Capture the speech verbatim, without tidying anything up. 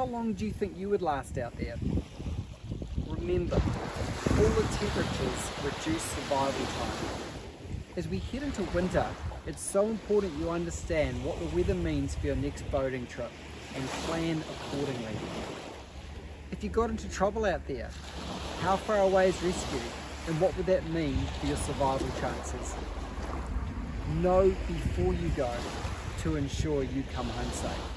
long do you think you would last out there? Remember, cooler temperatures reduce survival time. As we head into winter, it's so important you understand what the weather means for your next boating trip and plan accordingly. If you got into trouble out there, how far away is rescue and what would that mean for your survival chances? Know before you go to ensure you come home safe.